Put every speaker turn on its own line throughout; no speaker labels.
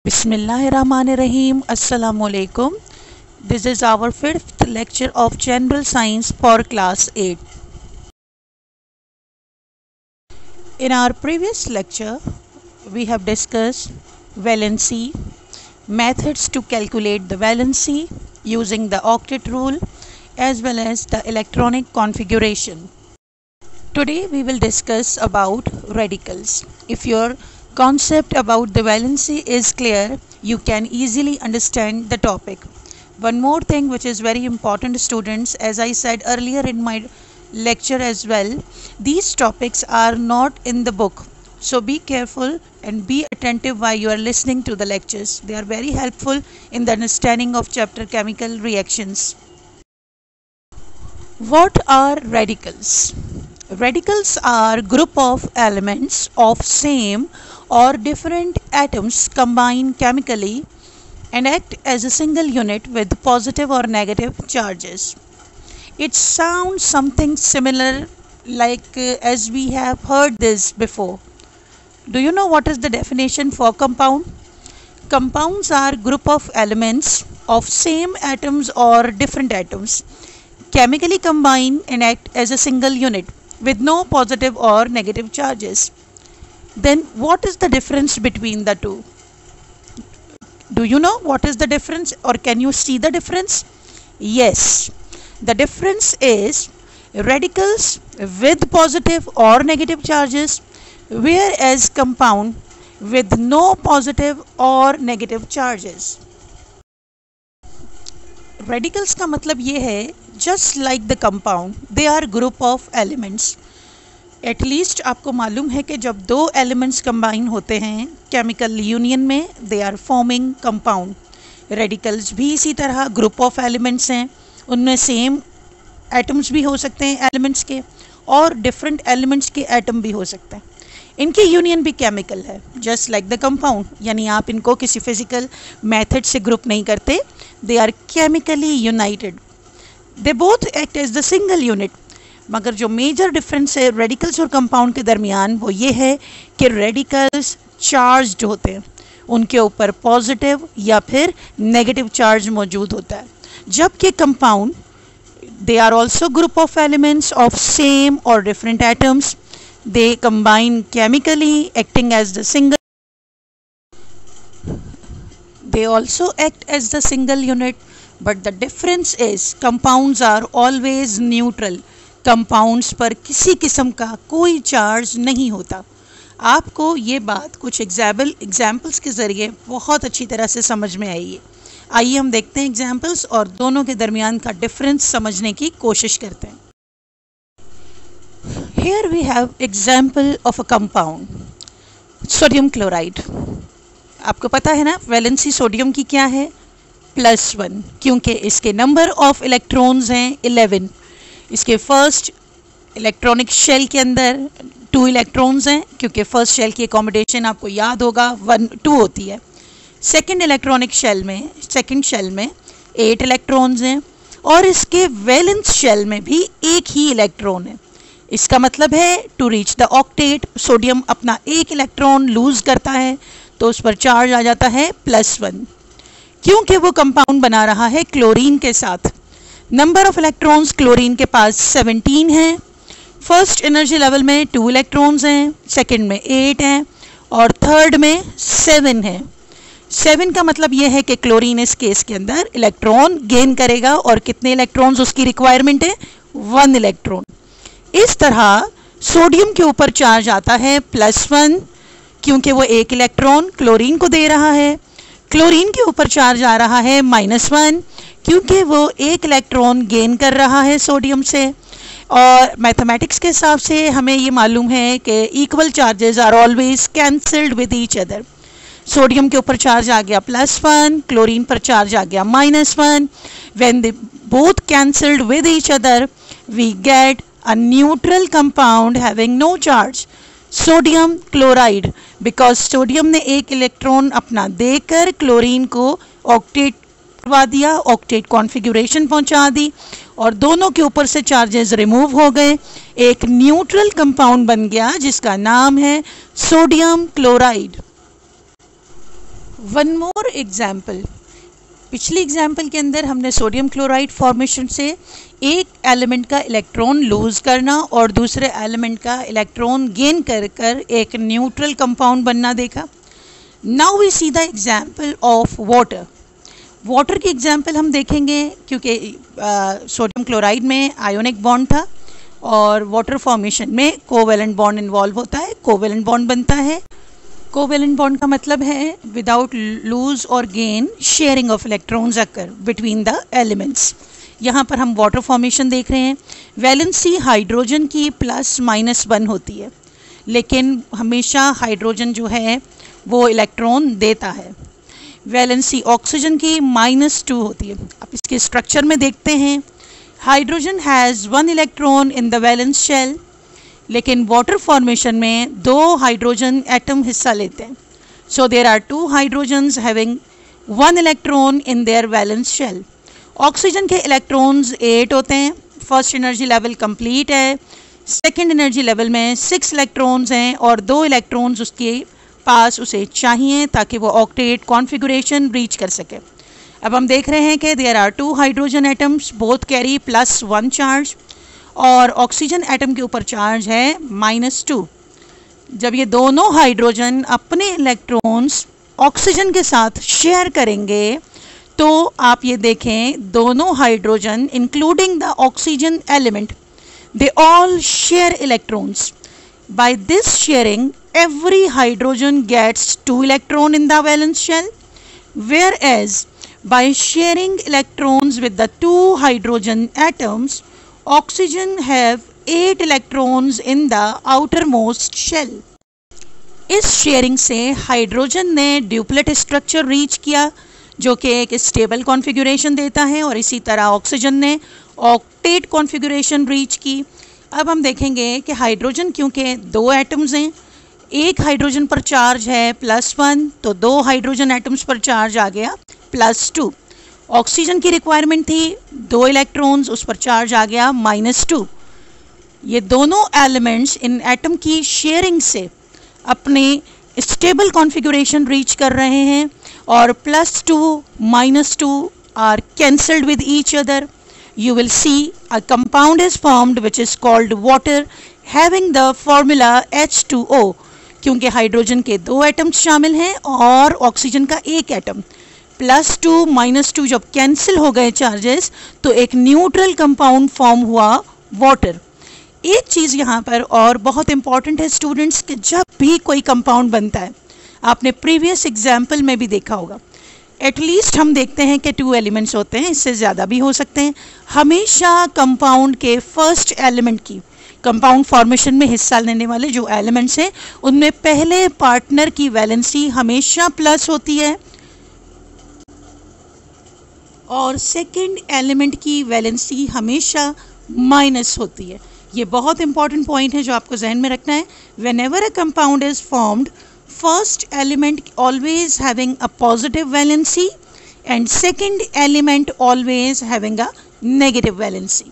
Bismillahirrahmanirrahim. Assalamualaikum. This is our fifth lecture of General Science for Class 8. In our previous lecture, we have discussed valency, methods to calculate the valency using the octet rule as well as the electronic configuration. Today we will discuss about radicals. If your concept about the valency is clear, you can easily understand the topic. One more thing which is very important, students, as I said earlier in my lecture as well, these topics are not in the book. So be careful and be attentive while you are listening to the lectures. They are very helpful in the understanding of chapter chemical reactions. What are radicals? Radicals are group of elements of same or different atoms combine chemically and act as a single unit with positive or negative charges. It sounds something similar like as we have heard this before. Do you know what is the definition for compound? Compounds are group of elements of same atoms or different atoms chemically combine and act as a single unit with no positive or negative charges. Then what is the difference between the two? Do you know what is the difference, or can you see the difference? Yes, the difference is radicals with positive or negative charges, whereas compound with no positive or negative charges. Radicals का मतलब ये है, just like the compound, they are group of elements. At least आपको मालूम है कि जब दो एलिमेंट्स कंबाइन होते हैं केमिकल यूनियन में, they are forming compound. Radicals भी इसी तरह ग्रुप ऑफ एलिमेंट्स हैं, उनमें सेम एटम्स भी हो सकते हैं एलिमेंट्स के और डिफरेंट एलिमेंट्स के एटम भी हो सकते हैं. इनकी यूनियन भी केमिकल है, जस्ट लाइक द कंपाउंड. यानी आप इनको किसी फिजिकल मेथड से ग्रुप नहीं करते, they are chemically united. They both act as the single unit. मगर जो मेजर डिफरेंस है रेडिकल्स और कंपाउंड के दरमियान वो ये है कि रेडिकल्स चार्ज्ड होते हैं, उनके ऊपर पॉजिटिव या फिर नेगेटिव चार्ज मौजूद होता है, जबकि compound they are also group of elements of same और different atoms. They combine chemically acting as the single. They also act as the single unit, but the difference is compounds are always neutral. Compounds पर किसी किस्म का कोई charge नहीं होता. आपको ये बात कुछ एग्जाम्पल्स के ज़रिए बहुत अच्छी तरह से समझ में आई है. आइए हम देखते हैं एग्जाम्पल्स और दोनों के दरमियान का डिफरेंस समझने की कोशिश करते हैं. Here we have example of a compound, sodium chloride. आपको पता है ना वैलेंसी सोडियम की क्या है? +1, क्योंकि इसके नंबर ऑफ इलेक्ट्रॉन्स हैं 11. इसके फर्स्ट इलेक्ट्रॉनिक शेल के अंदर 2 इलेक्ट्रॉन्स हैं, क्योंकि फर्स्ट शेल की एकोमोडेशन आपको याद होगा 1-2 होती है. सेकंड इलेक्ट्रॉनिक शेल में 8 इलेक्ट्रॉन्स हैं और इसके वैलेंस शेल में भी एक ही इलेक्ट्रॉन है. इसका मतलब है to reach the octet sodium अपना एक इलेक्ट्रॉन लूज करता है तो उस पर चार्ज आ जाता है +1, क्योंकि वो कंपाउंड बना रहा है क्लोरीन के साथ. नंबर ऑफ इलेक्ट्रॉन्स क्लोरीन के पास 17 हैं. फर्स्ट एनर्जी लेवल में 2 इलेक्ट्रॉन्स हैं, सेकंड में 8 हैं और थर्ड में 7 हैं. 7 का मतलब यह है कि क्लोरीन इस केस के अंदर इलेक्ट्रॉन गेन करेगा और कितने इलेक्ट्रॉन्स उसकी रिक्वायरमेंट है? 1 इलेक्ट्रॉन. इस तरह सोडियम के ऊपर चार्ज आता है +1, क्योंकि वो एक इलेक्ट्रॉन क्लोरीन को दे रहा है. क्लोरीन के ऊपर चार्ज आ रहा है -1, क्योंकि वो एक इलेक्ट्रॉन गेन कर रहा है सोडियम से. और मैथमेटिक्स के हिसाब से हमें ये मालूम है कि equal charges are always cancelled with each other. Sodium के ऊपर चार्ज आ गया +1, क्लोरीन पर चार्ज आ गया -1. When they both cancelled with each other we get a neutral compound having no charge, sodium chloride. Because sodium ने एक electron अपना देकर क्लोरीन को ऑक्टेट करवा दिया, ऑक्टेट कॉन्फ़िगरेशन पहुंचा दी और दोनों के ऊपर से चार्जेस रिमूव हो गए. एक न्यूट्रल कंपाउंड बन गया जिसका नाम है sodium chloride. One more example, पिछली एग्जाम्पल के अंदर हमने सोडियम क्लोराइड फॉर्मेशन से एक एलिमेंट का इलेक्ट्रॉन लूज करना और दूसरे एलिमेंट का इलेक्ट्रॉन गेन कर कर एक न्यूट्रल कंपाउंड बनना देखा। Now we see the example of water. Water की एग्जाम्पल हम देखेंगे क्योंकि सोडियम क्लोराइड में आयोनिक बॉन्ड था और वाटर फॉर्मेशन में कोवेलेंट बॉन्ड इन्वॉल्व होता है, कोवेलेंट बॉन्ड बनता है। कोवेलेंट बॉन्ड का मतलब है विदाउट लूज और gain sharing of electrons occur between the elements. यहाँ पर हम वाटर फॉर्मेशन देख रहे हैं। वैलेंसी हाइड्रोजन की +-1 होती है, लेकिन हमेशा हाइड्रोजन जो है वो इलेक्ट्रॉन देता है। वैलेंसी ऑक्सीजन की -2 होती है। अब इसके स्ट्रक्चर में देखते हैं, hydrogen has 1 electron in the valence shell, लेकिन वाटर फॉर्मेशन में 2 हाइड्रोजन एटम हिस्सा लेते हैं। So there are 2 hydrogens having 1 electron in their valence shell. Oxygen के इलेक्ट्रॉन्स 8 होते हैं। फर्स्ट एनर्जी लेवल कंप्लीट है। सेकेंड एनर्जी लेवल में 6 इलेक्ट्रॉन्स हैं और 2 इलेक्ट्रॉन्स उसके पास उसे चाहिए ताकि वो ऑक्टेट कॉन्फ़िगरेशन रीच कर सके। अब हम देख रहे हैं कि there are 2 hydrogen atoms, both carry +1 charge और ऑक्सीजन एटम के ऊपर चार्ज है -2। जब ये दोनों हाइड्रोजन अपने इलेक्ट्रॉन्स ऑक्सीजन के साथ शेयर करेंगे तो आप ये देखें, दोनों hydrogen including the oxygen element, they all share electrons. By this sharing every hydrogen gets 2 electron in the valence shell, whereas by sharing electrons with the 2 hydrogen atoms, oxygen have 8 electrons in the outermost shell. इस sharing से hydrogen ने duplet structure reach किया जो कि एक stable configuration देता है, और इसी तरह ऑक्सीजन ने ऑक्टेट कॉन्फ़िगरेशन रीच की। अब हम देखेंगे कि हाइड्रोजन क्योंकि 2 एटम्स हैं, एक हाइड्रोजन पर चार्ज है +1, तो 2 हाइड्रोजन एटम्स पर चार्ज आ गया +2। ऑक्सीजन की रिक्वायरमेंट थी 2 इलेक्ट्रॉन्स, उस पर चार्ज आ गया -2। ये दोनों एलिमेंट्स इन एटम की शेयरिंग से अपने स्टेबल कॉन्फ़िगरेशन रीच कर रहे हैं और +2 -2 are cancelled with each other. You will see a compound is formed which is called water having the formula H2O, क्योंकि हाइड्रोजन के 2 एटम्स शामिल हैं और ऑक्सीजन का 1 एटम। +2 -2 जब कैंसिल हो गए चार्जेस तो एक न्यूट्रल कंपाउंड फॉर्म हुआ वाटर। एक चीज़ यहाँ पर और बहुत इंपॉर्टेंट है स्टूडेंट्स कि जब भी कोई कंपाउंड बनता है, आपने प्रीवियस एग्जाम्पल में भी देखा होगा, एटलीस्ट हम देखते हैं कि 2 एलिमेंट्स होते हैं, इससे ज़्यादा भी हो सकते हैं। हमेशा कंपाउंड के फर्स्ट एलिमेंट की, कंपाउंड फॉर्मेशन में हिस्सा लेने वाले जो एलिमेंट्स हैं उनमें पहले पार्टनर की वैलेंसी हमेशा प्लस होती है और सेकंड एलिमेंट की वैलेंसी हमेशा माइनस होती है। ये बहुत इंपॉर्टेंट पॉइंट है जो आपको जहन में रखना है। Whenever a compound is formed, first element always having a positive valency and second element always having a negative valency.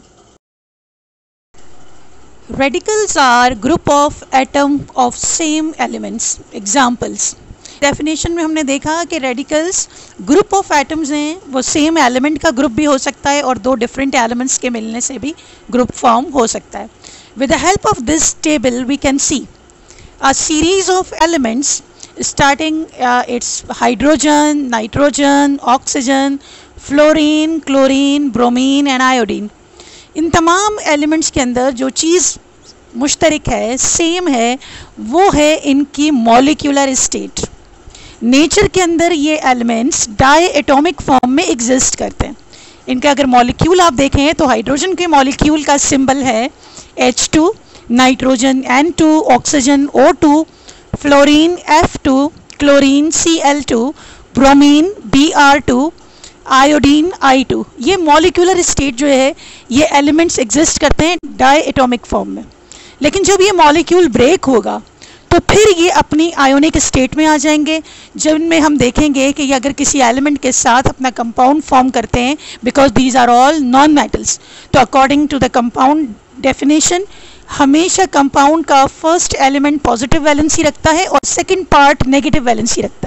Radicals are group of atom of same elements. Examples. Definition में हमने देखा कि radicals group of atoms हैं, वो same element का group भी हो सकता है और 2 different elements के मिलने से भी group form हो सकता है। With the help of this table we can see a series of elements starting its hydrogen, nitrogen, oxygen, fluorine, chlorine, bromine and iodine. इन तमाम एलिमेंट्स के अंदर जो चीज़ मुश्तरक है, सेम है, वो है इनकी मॉलिक्यूलर स्टेट। नेचर के अंदर ये एलिमेंट्स डाई एटॉमिक फॉर्म में एग्जिस्ट करते हैं। इनका अगर मॉलिक्यूल आप देखें तो हाइड्रोजन के मॉलिक्यूल का सिंबल है H2, nitrogen N2, oxygen O2, fluorine F2, chlorine Cl2, bromine Br2, iodine I2। ये मॉलिक्यूलर स्टेट जो है, ये एलिमेंट्स एग्जिस्ट करते हैं डाई एटॉमिक फॉर्म में। लेकिन जब ये मॉलिक्यूल ब्रेक होगा तो फिर ये अपनी आयोनिक स्टेट में आ जाएंगे, जिनमें हम देखेंगे कि ये अगर किसी एलिमेंट के साथ अपना कंपाउंड फॉर्म करते हैं, because these are all non metals, तो according to the compound definition हमेशा कंपाउंड का फर्स्ट एलिमेंट पॉजिटिव वैलेंसी रखता है और सेकंड पार्ट नेगेटिव वैलेंसी रखता है।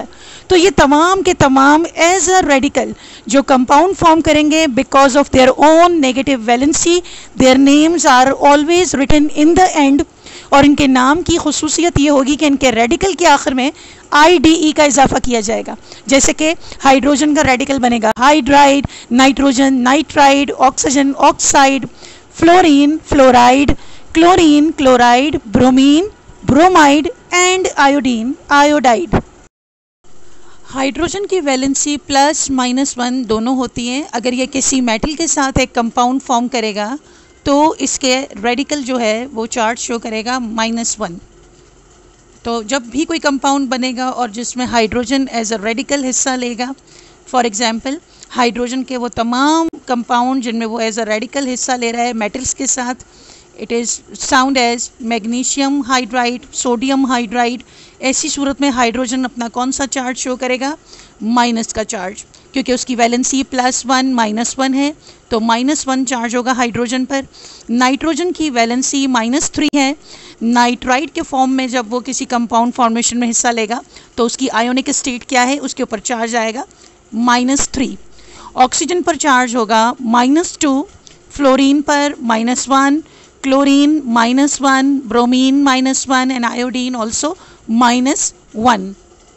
तो ये तमाम के तमाम एज अ रेडिकल जो कंपाउंड फॉर्म करेंगे because of their own negative valency, their names are always written in the end, और इनके नाम की खुसूसियत ये होगी कि इनके रेडिकल के आखिर में IDE का इजाफा किया जाएगा। जैसे कि हाइड्रोजन का रेडिकल बनेगा hydride, nitrogen nitride, oxygen oxide, fluorine fluoride, chlorine chloride, bromine bromide and iodine iodide. Hydrogen की वैलेंसी +-1 दोनों होती हैं। अगर ये किसी मेटल के साथ एक कंपाउंड फॉर्म करेगा तो इसके रेडिकल जो है वो चार्ज शो करेगा -1। तो जब भी कोई कंपाउंड बनेगा और जिसमें हाइड्रोजन एज अ रेडिकल हिस्सा लेगा, फॉर एग्जांपल हाइड्रोजन के वो तमाम कंपाउंड जिनमें वो एज अ रेडिकल हिस्सा ले रहा है मेटल्स के साथ, it is sound as magnesium hydride, sodium hydride. ऐसी सूरत में हाइड्रोजन अपना कौन सा चार्ज शो करेगा? माइनस का चार्ज, क्योंकि उसकी वैलेंसी +1 -1 है, तो -1 चार्ज होगा हाइड्रोजन पर। नाइट्रोजन की वैलेंसी -3 है। नाइट्राइड के फॉर्म में जब वो किसी कंपाउंड फॉर्मेशन में हिस्सा लेगा तो उसकी आयोनिक स्टेट क्या है? उसके ऊपर चार्ज आएगा -3। ऑक्सीजन पर चार्ज होगा -2, फ्लोरीन पर -1, chlorine -1, bromine -1 and iodine also -1.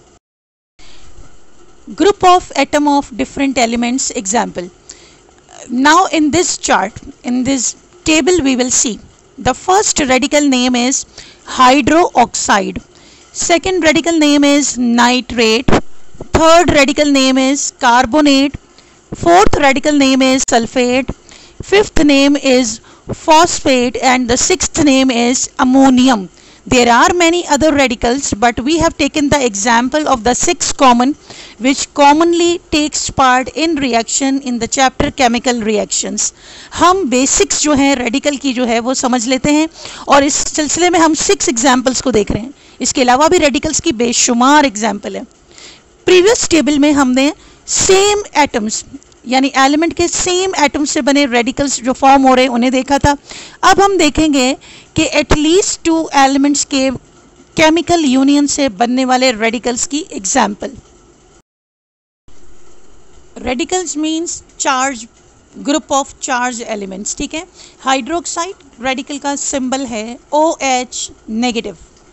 Group of atom of different elements example. Now in this chart, in this table we will see the first radical name is hydroxide, second radical name is nitrate, third radical name is carbonate, fourth radical name is sulfate, fifth name is phosphate and the sixth name is ammonium. There are many other radicals, but we have taken the example of the 6 common which commonly takes part in reaction in the chapter chemical reactions. हम basics जो हैं radical की जो है वो समझ लेते हैं और इस सिलसिले में हम 6 एग्जाम्पल्स को देख रहे हैं। इसके अलावा भी रेडिकल्स की बेशुमार एग्जाम्पल है। प्रीवियस टेबल में हमने सेम एटम्स यानी एलिमेंट के सेम एटम से बने रेडिकल्स जो फॉर्म हो रहे हैं उन्हें देखा था। अब हम देखेंगे कि एटलीस्ट 2 एलिमेंट्स के केमिकल यूनियन से बनने वाले रेडिकल्स की example. Radicals means charge, group of charge elements, ठीक है। हाइड्रोक्साइड रेडिकल का सिंबल है OH नेगेटिव।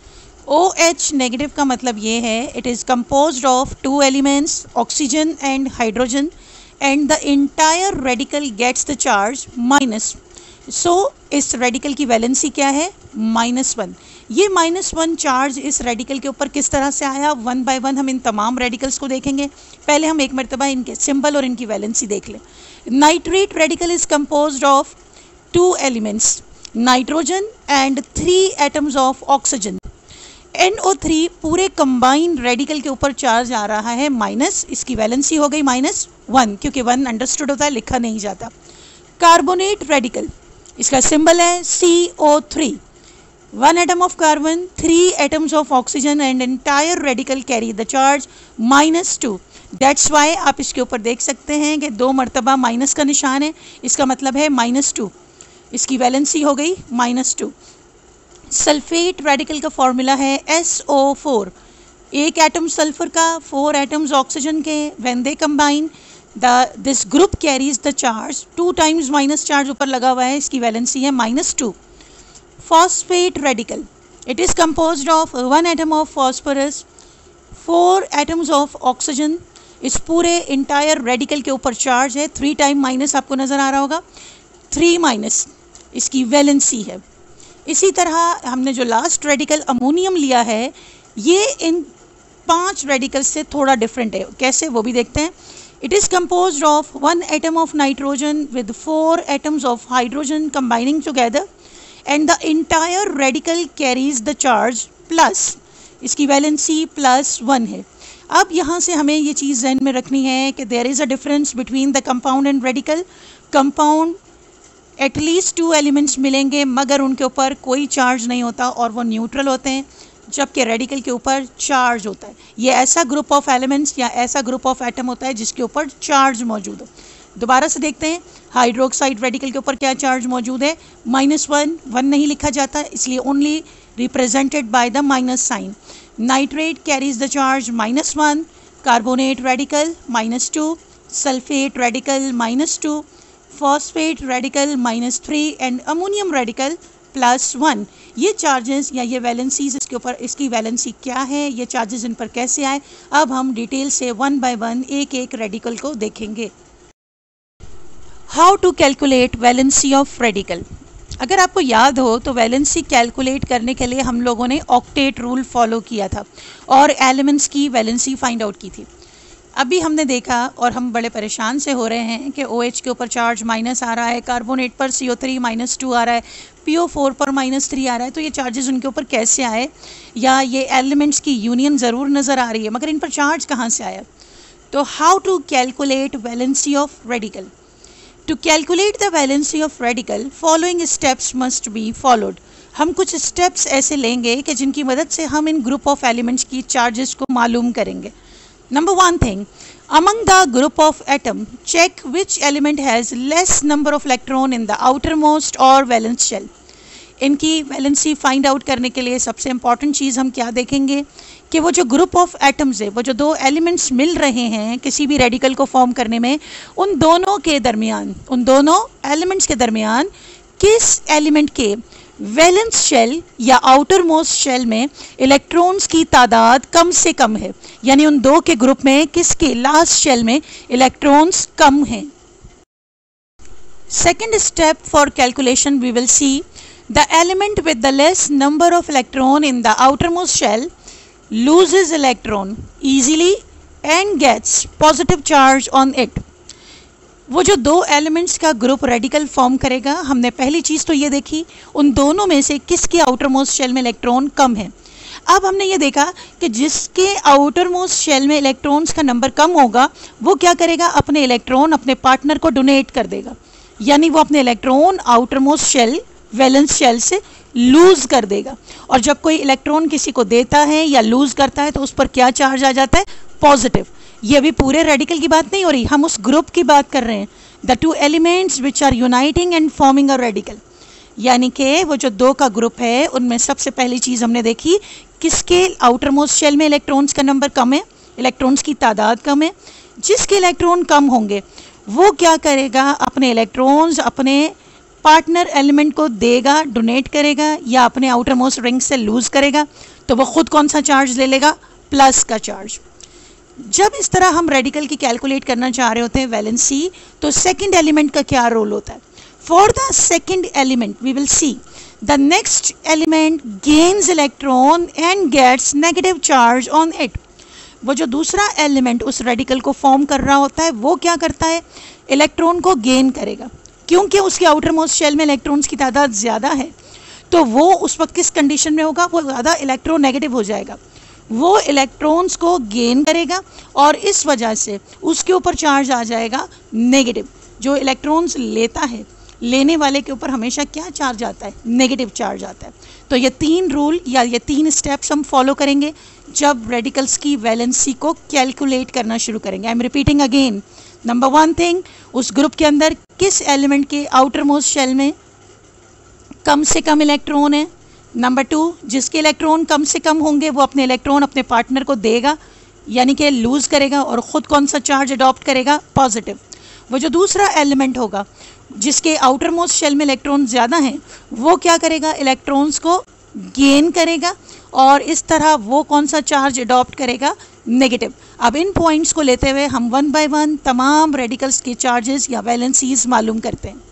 OH नेगेटिव का मतलब ये है it is composed of 2 elements oxygen and hydrogen and the entire radical gets the charge -. So इस radical की वैलेंसी क्या है? -1। ये -1 चार्ज इस रेडिकल के ऊपर किस तरह से आया? 1 बाय 1 हम इन तमाम रेडिकल्स को देखेंगे। पहले हम एक मरतबा इनके सिंबल और इनकी वैलेंसी देख लें। Nitrate radical is composed of 2 elements nitrogen and 3 atoms of oxygen. NO3 पूरे कंबाइंड रेडिकल के ऊपर चार्ज आ रहा है माइनस, इसकी वैलेंसी हो गई -1 क्योंकि 1 अंडरस्टूड होता है, लिखा नहीं जाता। कार्बोनेट रेडिकल, इसका सिंबल है CO3, 1 atom of carbon, 3 atoms of oxygen and entire radical carry the charge -2। That's why आप इसके ऊपर देख सकते हैं कि 2 मरतबा माइनस का निशान है, इसका मतलब है -2, इसकी वैलेंसी हो गई -2। सल्फेट रेडिकल का फॉर्मूला है SO4, 1 एटम सल्फर का, 4 एटम्स ऑक्सीजन के, when they combine this group carries the charge, 2 times minus charge ऊपर लगा हुआ है, इसकी वैलेंसी है -2। Phosphate radical, it is composed of 1 atom of phosphorus, 4 atoms of oxygen, इस पूरे इंटायर रेडिकल के ऊपर चार्ज है, 3 टाइम माइनस आपको नज़र आ रहा होगा, 3- इसकी वैलेंसी है। इसी तरह हमने जो लास्ट रेडिकल अमोनियम लिया है ये इन 5 रेडिकल्स से थोड़ा डिफरेंट है, कैसे वो भी देखते हैं। It is composed of 1 atom of nitrogen with 4 atoms of hydrogen combining together and the entire radical carries the charge plus, इसकी वैलेंसी +1 है। अब यहाँ से हमें ये चीज़ ज़हन में रखनी है कि there is a difference between the compound and radical. Compound at least 2 elements मिलेंगे मगर उनके ऊपर कोई चार्ज नहीं होता और वो न्यूट्रल होते हैं, जबकि रेडिकल के ऊपर चार्ज होता है। ये ऐसा ग्रुप ऑफ एलिमेंट्स या ऐसा ग्रुप ऑफ एटम होता है जिसके ऊपर चार्ज मौजूद हो। दोबारा से देखते हैं, हाइड्रोक्साइड रेडिकल के ऊपर क्या चार्ज मौजूद है? -1, 1 नहीं लिखा जाता इसलिए only represented by the minus sign. Nitrate carries the charge -1, carbonate radical -2, sulphate radical -2, phosphate radical -3 and ammonium radical +1। ये चार्जेस या ये वैलेंसीज, इसके ऊपर इसकी वैलेंसी क्या है, ये चार्जेस इन पर कैसे आए, अब हम डिटेल से वन बाय वन एक एक रेडिकल को देखेंगे। How to calculate valency of radical. अगर आपको याद हो तो वैलेंसी कैलकुलेट करने के लिए हम लोगों ने ऑक्टेट रूल फॉलो किया था और एलिमेंट्स की वैलेंसी फाइंड आउट की थी। अभी हमने देखा और हम बड़े परेशान से हो रहे हैं कि OH के ऊपर चार्ज माइनस आ रहा है, कार्बोनेट पर CO3 -2 आ रहा है, PO4 पर -3 आ रहा है, तो ये चार्जेस उनके ऊपर कैसे आए, या ये एलिमेंट्स की यूनियन ज़रूर नज़र आ रही है मगर इन पर चार्ज कहाँ से आया। तो how to calculate valency of radical. To calculate the valency of radical following steps must be followed. हम कुछ स्टेप्स ऐसे लेंगे कि जिनकी मदद से हम इन ग्रुप ऑफ एलिमेंट्स की चार्जेस को मालूम करेंगे। Number 1 thing, among the group of atom, check which element has less number of electron in the outermost or valence shell. इनकी वैलेंसी फाइंड आउट करने के लिए सबसे इम्पॉर्टेंट चीज़ हम क्या देखेंगे कि वो जो ग्रुप ऑफ एटम्स है, वो जो दो एलिमेंट्स मिल रहे हैं किसी भी रेडिकल को फॉर्म करने में, उन दोनों के दरमियान, उन दोनों एलिमेंट्स के दरमियान किस एलिमेंट के वैलेंस शेल या आउटर मोस्ट शेल में इलेक्ट्रॉन्स की तादाद कम से कम है, यानी उन दो के ग्रुप में किसके लास्ट शेल में इलेक्ट्रॉन्स कम हैं। Second step for calculation we will see the element with the less number of electron in the outermost shell loses electron easily and gets positive charge on it। वो जो दो elements का group radical form करेगा, हमने पहली चीज़ तो ये देखी उन दोनों में से किसके आउटर मोस्ट शेल में इलेक्ट्रॉन कम है। अब हमने ये देखा कि जिसके आउटर मोस्ट शेल में इलेक्ट्रॉन्स का नंबर कम होगा वो क्या करेगा, अपने इलेक्ट्रॉन अपने पार्टनर को डोनेट कर देगा, यानी वो अपने electron outermost shell valence shell से लूज़ कर देगा। और जब कोई इलेक्ट्रॉन किसी को देता है या लूज़ करता है तो उस पर क्या चार्ज आ जाता है, पॉजिटिव। ये अभी पूरे रेडिकल की बात नहीं हो रही, हम उस ग्रुप की बात कर रहे हैं, the two elements which are uniting and forming a radical. यानी कि वो जो दो का ग्रुप है उनमें सबसे पहली चीज़ हमने देखी किसके आउटर मोस्ट शेल में इलेक्ट्रॉन्स का नंबर कम है, इलेक्ट्रॉन्स की तादाद कम है। जिसके इलेक्ट्रॉन कम होंगे वो क्या करेगा, अपने इलेक्ट्रॉन्स अपने पार्टनर एलिमेंट को देगा, डोनेट करेगा, या अपने आउटर मोस्ट रिंग से लूज़ करेगा, तो वो खुद कौन सा चार्ज ले लेगा, प्लस का चार्ज। जब इस तरह हम रेडिकल की कैलकुलेट करना चाह रहे होते हैं वैलेंसी, तो सेकंड एलिमेंट का क्या रोल होता है। For the second element we will see the next element gains electron and gets negative charge on it. वो जो दूसरा एलिमेंट उस रेडिकल को फॉर्म कर रहा होता है वो क्या करता है, इलेक्ट्रॉन को गेन करेगा, क्योंकि उसके आउटर मोस्ट शेल में इलेक्ट्रॉन्स की तादाद ज़्यादा है। तो वो उस वक्त किस कंडीशन में होगा, वो ज़्यादा इलेक्ट्रोनेगेटिव हो जाएगा, वो इलेक्ट्रॉन्स को गेन करेगा और इस वजह से उसके ऊपर चार्ज आ जाएगा नेगेटिव। जो इलेक्ट्रॉन्स लेता है, लेने वाले के ऊपर हमेशा क्या चार्ज आता है, नेगेटिव चार्ज आता है। तो ये तीन रूल या ये तीन स्टेप्स हम फॉलो करेंगे जब रेडिकल्स की वैलेंसी को कैलकुलेट करना शुरू करेंगे। I am repeating again, number 1 thing, उस ग्रुप के अंदर किस एलिमेंट के आउटर मोस्ट शेल में कम से कम इलेक्ट्रॉन है। नंबर 2, जिसके इलेक्ट्रॉन कम से कम होंगे वो अपने इलेक्ट्रॉन अपने पार्टनर को देगा, यानी कि लूज़ करेगा, और ख़ुद कौन सा चार्ज अडॉप्ट करेगा, पॉजिटिव। वो जो दूसरा एलिमेंट होगा जिसके आउटर मोस्ट शेल में इलेक्ट्रॉन ज़्यादा हैं वो क्या करेगा, इलेक्ट्रॉन्स को गेन करेगा, और इस तरह वो कौन सा चार्ज अडॉप्ट करेगा, नेगेटिव। अब इन पॉइंट्स को लेते हुए हम वन बाय वन तमाम रेडिकल्स के चार्जेस या वैलेंसीज मालूम करते हैं।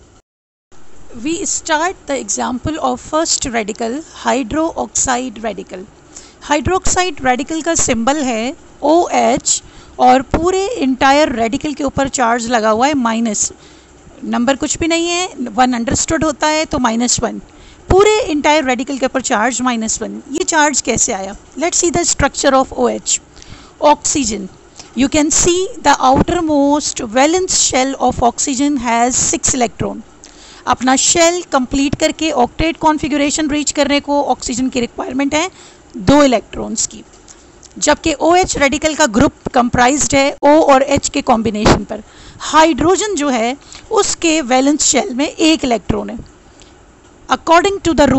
We start the example of first radical, hydroxide radical. Hydroxide radical का सिंबल है OH और पूरे इंटायर रेडिकल के ऊपर चार्ज लगा हुआ है माइनस, नंबर कुछ भी नहीं है, 1 अंडरस्टूड होता है तो -1, पूरे इंटायर रेडिकल के ऊपर चार्ज -1। ये चार्ज कैसे आया, let's see the structure of OH। Oxygen, you can see the outermost valence shell of oxygen has 6 electron. अपना शेल कंप्लीट करके ऑक्टेट कॉन्फ़िगरेशन रीच करने को ऑक्सीजन की रिक्वायरमेंट है 2 इलेक्ट्रॉन्स की, जबकि OH रेडिकल का ग्रुप कंप्राइज्ड है O और H के कॉम्बिनेशन पर। हाइड्रोजन जो है उसके वैलेंस शेल में 1 इलेक्ट्रॉन है। अकॉर्डिंग टू द रूल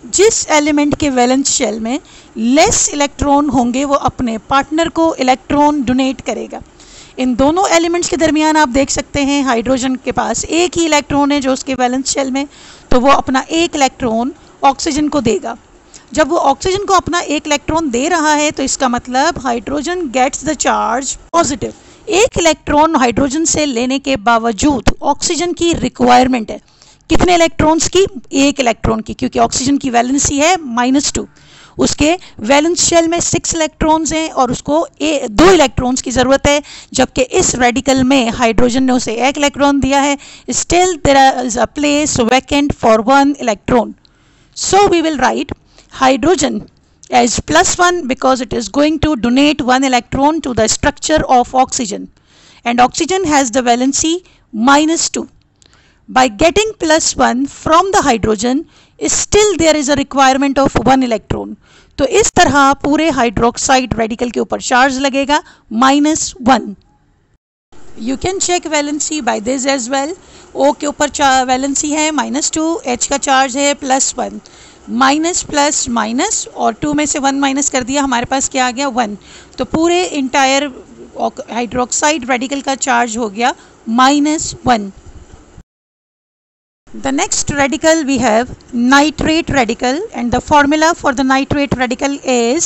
जिस एलिमेंट के वैलेंस शेल में लेस इलेक्ट्रॉन होंगे वो अपने पार्टनर को इलेक्ट्रॉन डोनेट करेगा। इन दोनों एलिमेंट्स के दरमियान आप देख सकते हैं हाइड्रोजन के पास एक ही इलेक्ट्रॉन है जो उसके वैलेंस शेल में, तो वो अपना एक इलेक्ट्रॉन ऑक्सीजन को देगा। जब वो ऑक्सीजन को अपना एक इलेक्ट्रॉन दे रहा है तो इसका मतलब hydrogen gets the charge positive. एक इलेक्ट्रॉन हाइड्रोजन से लेने के बावजूद ऑक्सीजन की रिक्वायरमेंट है कितने इलेक्ट्रॉन्स की? एक इलेक्ट्रॉन की, क्योंकि ऑक्सीजन की वैलेंसी है -2। उसके वैलेंस शेल में 6 इलेक्ट्रॉन्स हैं और उसको 2 इलेक्ट्रॉन्स की ज़रूरत है, जबकि इस रेडिकल में हाइड्रोजन ने उसे एक इलेक्ट्रॉन दिया है। Still there is a place vacant for 1 electron. So we will write hydrogen as +1 because it is going to donate 1 electron to the structure of oxygen, and oxygen has the valency -2. By getting +1 from the hydrogen, still there is a requirement of 1 electron. तो इस तरह पूरे hydroxide radical के ऊपर charge लगेगा -1. You can check valency by this as well. O के ऊपर valency है -2, H का चार्ज है +1, माइनस प्लस माइनस और 2 में से 1 माइनस कर दिया, हमारे पास क्या आ गया 1। तो पूरे इंटायर हाइड्रोक्साइड रेडिकल का चार्ज हो गया -1. The next radical we have nitrate radical, and the formula for the nitrate radical is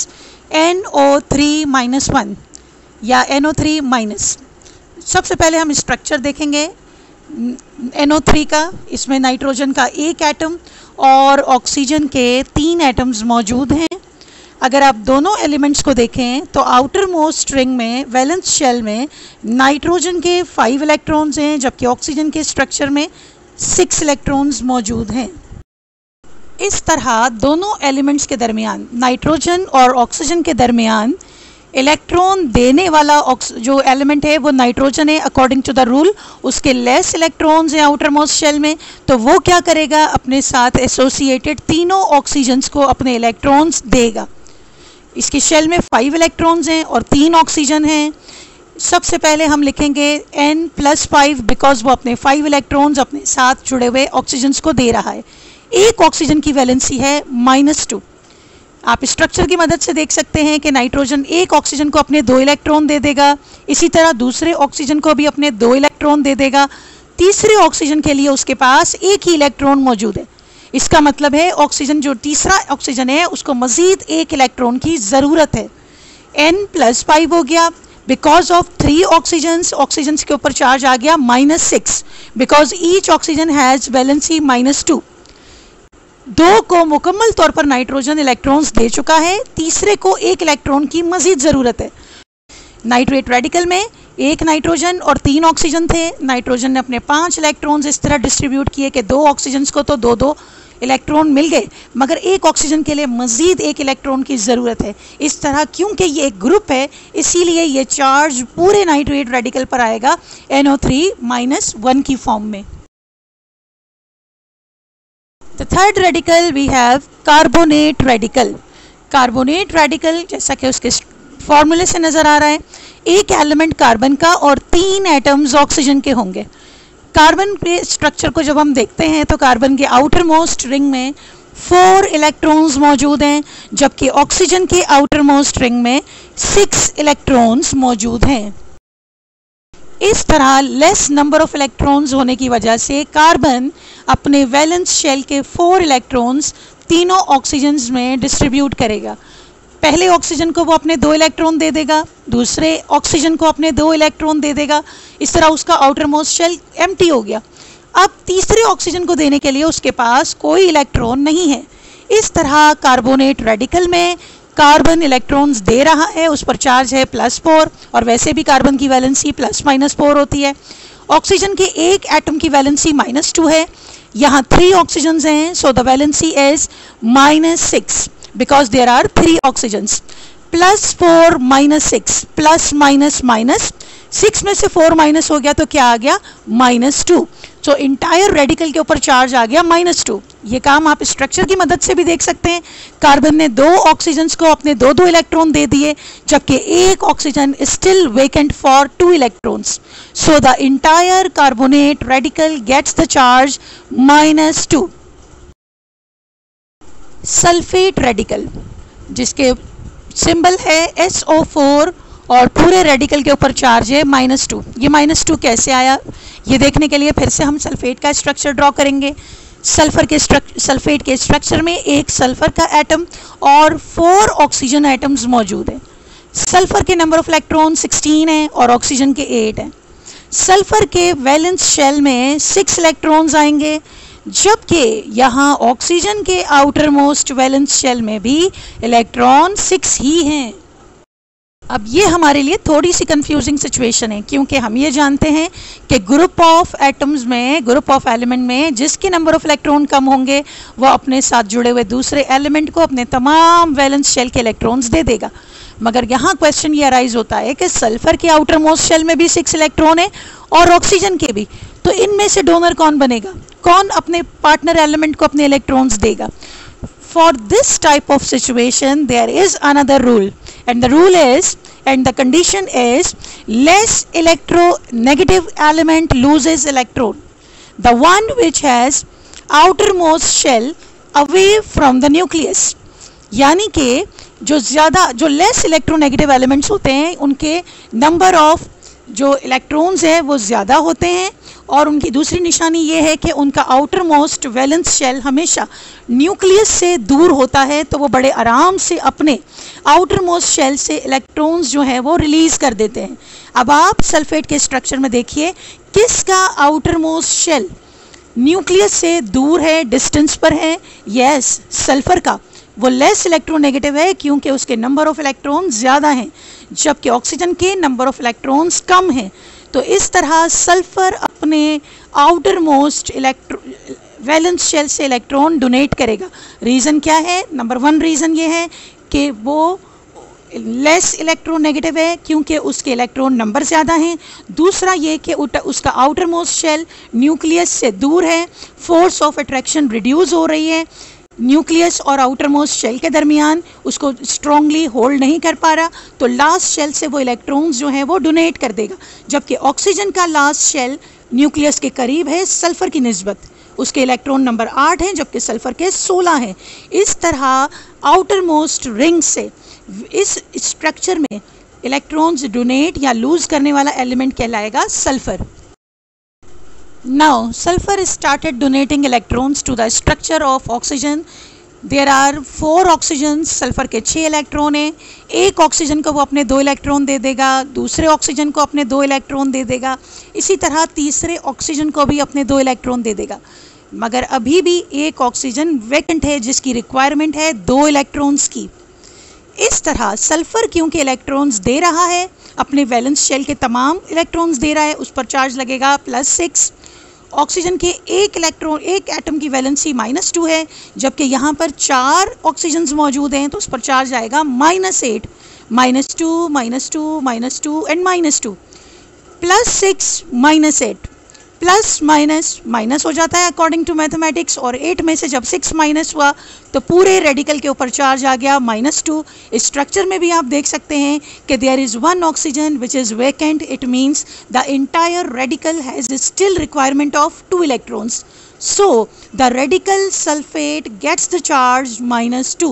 NO3-1 या NO3-. सबसे पहले हम स्ट्रक्चर देखेंगे NO3 का। इसमें नाइट्रोजन का एक एटम और ऑक्सीजन के 3 एटम्स मौजूद हैं। अगर आप दोनों एलिमेंट्स को देखें तो आउटर मोस्ट रिंग में वैलेंस शेल में नाइट्रोजन के 5 इलेक्ट्रॉन्स हैं, जबकि ऑक्सीजन के स्ट्रक्चर में 6 इलेक्ट्रॉन्स मौजूद हैं। इस तरह दोनों एलिमेंट्स के दरमियान, नाइट्रोजन और ऑक्सीजन के दरमियान, इलेक्ट्रॉन देने वाला जो एलिमेंट है वो नाइट्रोजन है अकॉर्डिंग टू द रूल। उसके लेस इलेक्ट्रॉन्स हैं आउटर मोस्ट शेल में, तो वो क्या करेगा, अपने साथ एसोसिएटेड तीनों ऑक्सीजन्स को अपने इलेक्ट्रॉन्स देगा। इसके शेल में 5 इलेक्ट्रॉन्स हैं और 3 ऑक्सीजन हैं। सबसे पहले हम लिखेंगे N+5 बिकॉज वो अपने 5 इलेक्ट्रॉन्स अपने साथ जुड़े हुए ऑक्सीजन्स को दे रहा है। एक ऑक्सीजन की वैलेंसी है -2। आप स्ट्रक्चर की मदद से देख सकते हैं कि नाइट्रोजन एक ऑक्सीजन को अपने 2 इलेक्ट्रॉन दे देगा, इसी तरह दूसरे ऑक्सीजन को भी अपने 2 इलेक्ट्रॉन दे देगा। तीसरे ऑक्सीजन के लिए उसके पास एक ही इलेक्ट्रॉन मौजूद है। इसका मतलब है ऑक्सीजन जो तीसरा ऑक्सीजन है उसको मजीद एक इलेक्ट्रॉन की ज़रूरत है। N+5 हो गया बिकॉज ऑफ 3 ऑक्सीजन्स के ऊपर चार्ज आ गया -6 because each oxygen has valency -2। 2 को मुकम्मल तौर पर नाइट्रोजन इलेक्ट्रॉन्स दे चुका है, तीसरे को एक इलेक्ट्रॉन की मजीद ज़रूरत है। नाइट्रेट रेडिकल में एक नाइट्रोजन और 3 ऑक्सीजन थे। नाइट्रोजन ने अपने 5 इलेक्ट्रॉन्स इस तरह डिस्ट्रीब्यूट किए कि 2 ऑक्सीजन्स को तो 2-2 इलेक्ट्रॉन मिल गए, मगर एक ऑक्सीजन के लिए मजीद एक इलेक्ट्रॉन की ज़रूरत है। इस तरह क्योंकि ये एक ग्रुप है इसीलिए ये चार्ज पूरे नाइट्रेट रेडिकल पर आएगा NO3-1 की फॉर्म में। The third radical we have carbonate radical. Carbonate radical जैसा कि उसके फॉर्मूले से नज़र आ रहा है, एक एलिमेंट कार्बन का और 3 एटम्स ऑक्सीजन के होंगे। कार्बन के स्ट्रक्चर को जब हम देखते हैं तो कार्बन के आउटर मोस्ट रिंग में 4 इलेक्ट्रॉन्स मौजूद हैं, जबकि ऑक्सीजन के आउटर मोस्ट रिंग में 6 इलेक्ट्रॉन्स मौजूद हैं। इस तरह लेस नंबर ऑफ इलेक्ट्रॉन्स होने की वजह से कार्बन अपने वैलेंस शेल के 4 इलेक्ट्रॉन्स तीनों ऑक्सीजन्स में डिस्ट्रीब्यूट करेगा। पहले ऑक्सीजन को वो अपने 2 इलेक्ट्रॉन दे देगा, दूसरे ऑक्सीजन को अपने 2 इलेक्ट्रॉन दे देगा। इस तरह उसका आउटर मोस्ट शेल एम्प्टी हो गया। अब तीसरे ऑक्सीजन को देने के लिए उसके पास कोई इलेक्ट्रॉन नहीं है। इस तरह कार्बोनेट रेडिकल में कार्बन इलेक्ट्रॉन्स दे रहा है, उस पर चार्ज है +4 और वैसे भी कार्बन की वैलेंसी +-4 होती है। ऑक्सीजन के एक एटम की वैलेंसी -2 है, यहाँ 3 ऑक्सीजन्स हैं, so the valency is -6 because there are 3 oxygens. +4 -6 plus minus minus 6 में से 4 माइनस हो गया तो क्या आ गया -2। तो इंटायर रेडिकल के ऊपर चार्ज आ गया -2। ये काम आप स्ट्रक्चर की मदद से भी देख सकते हैं। कार्बन ने 2 ऑक्सीजन्स को अपने 2-2 इलेक्ट्रॉन दे दिए, जबकि एक oxygen still vacant for 2 electrons. So the entire carbonate radical gets the charge -2। Sulphate radical, जिसके सिंबल है SO4 और पूरे रेडिकल के ऊपर चार्ज है -2। ये -2 कैसे आया, ये देखने के लिए फिर से हम सल्फेट का स्ट्रक्चर ड्रॉ करेंगे। सल्फेट के स्ट्रक्चर में एक सल्फर का एटम और 4 ऑक्सीजन एटम्स मौजूद हैं। सल्फर के नंबर ऑफ इलेक्ट्रॉन 16 है और ऑक्सीजन के 8 हैं। सल्फर के वैलेंस शेल में 6 इलेक्ट्रॉन्स आएंगे, जबकि यहाँ ऑक्सीजन के आउटर मोस्ट वैलेंस शेल में भी इलेक्ट्रॉन 6 ही हैं। अब ये हमारे लिए थोड़ी सी कंफ्यूजिंग सिचुएशन है, क्योंकि हम ये जानते हैं कि ग्रुप ऑफ एटम्स में, ग्रुप ऑफ एलिमेंट में जिसके नंबर ऑफ इलेक्ट्रॉन कम होंगे वो अपने साथ जुड़े हुए दूसरे एलिमेंट को अपने तमाम वैलेंस शेल के इलेक्ट्रॉन्स दे देगा। मगर यहाँ क्वेश्चन ये अराइज होता है कि सल्फर के आउटर मोस्ट शेल में भी 6 इलेक्ट्रॉन है और ऑक्सीजन के भी, तो इनमें से डोनर कौन बनेगा, कौन अपने पार्टनर एलिमेंट को अपने इलेक्ट्रॉन्स देगा। For this type of situation there is another rule, and the rule is, and the condition is, less electronegative element loses electron, the one which has outermost shell away from the nucleus। यानी कि जो less electronegative elements होते हैं उनके number of जो electrons है वो ज़्यादा होते हैं, और उनकी दूसरी निशानी ये है कि उनका आउटर मोस्ट वैलेंस शेल हमेशा न्यूक्लियस से दूर होता है, तो वो बड़े आराम से अपने आउटर मोस्ट शेल से इलेक्ट्रॉन्स जो है वो रिलीज़ कर देते हैं। अब आप सल्फेट के स्ट्रक्चर में देखिए, किसका आउटर मोस्ट शेल न्यूक्लियस से दूर है, डिस्टेंस पर है, यस सल्फर का। वो लेस इलेक्ट्रोनेगेटिव है क्योंकि उसके नंबर ऑफ इलेक्ट्रॉन ज़्यादा हैं, जबकि ऑक्सीजन के नंबर ऑफ इलेक्ट्रॉन्स कम हैं। तो इस तरह सल्फर अपने आउटर मोस्ट वैलेंस शेल से इलेक्ट्रॉन डोनेट करेगा। रीज़न क्या है? नंबर 1 रीज़न ये है कि वो लेस इलेक्ट्रोनेगेटिव है क्योंकि उसके इलेक्ट्रॉन नंबर ज़्यादा हैं। दूसरा ये कि उसका आउटर मोस्ट शेल न्यूक्लियस से दूर है, फोर्स ऑफ अट्रैक्शन रिड्यूस हो रही है, न्यूक्लियस और आउटर मोस्ट शेल के दरमियान उसको स्ट्रांगली होल्ड नहीं कर पा रहा, तो लास्ट शेल से वो इलेक्ट्रॉन्स जो हैं वो डोनेट कर देगा। जबकि ऑक्सीजन का लास्ट शेल न्यूक्लियस के करीब है सल्फर की निस्बत, उसके इलेक्ट्रॉन नंबर 8 हैं जबकि सल्फर के 16 हैं। इस तरह आउटर मोस्ट रिंग से इस स्ट्रक्चर में इलेक्ट्रॉन्स डोनेट या लूज करने वाला एलिमेंट कहलाएगा sulphur. Now sulfur started donating electrons to the structure of oxygen. There are 4 oxygens, sulphur के 6 इलेक्ट्रॉन हैं। एक ऑक्सीजन को वो अपने 2 इलेक्ट्रॉन दे देगा, दूसरे ऑक्सीजन को अपने 2 इलेक्ट्रॉन दे देगा, इसी तरह तीसरे ऑक्सीजन को भी अपने 2 इलेक्ट्रॉन दे देगा। मगर अभी भी एक ऑक्सीजन वैकेंट है जिसकी रिक्वायरमेंट है 2 इलेक्ट्रॉन्स की। इस तरह सल्फर क्योंकि इलेक्ट्रॉन्स दे रहा है, अपने वैलेंस शेल के तमाम इलेक्ट्रॉन्स दे रहा है, उस पर चार्ज लगेगा +6। ऑक्सीजन के एक एटम की वैलेंसी -2 है, जबकि यहाँ पर 4 ऑक्सीजन्स मौजूद हैं, तो उस पर चार्ज आएगा -8, -2, -2, -2 एंड -2, +6 -8, प्लस माइनस माइनस हो जाता है अकॉर्डिंग टू मैथमेटिक्स, और 8 में से जब 6 माइनस हुआ तो पूरे रेडिकल के ऊपर चार्ज आ गया -2। इस स्ट्रक्चर में भी आप देख सकते हैं कि there is 1 oxygen which is vacant, it means the entire radical has still requirement of 2 electrons, so the radical sulphate gets the charge -2।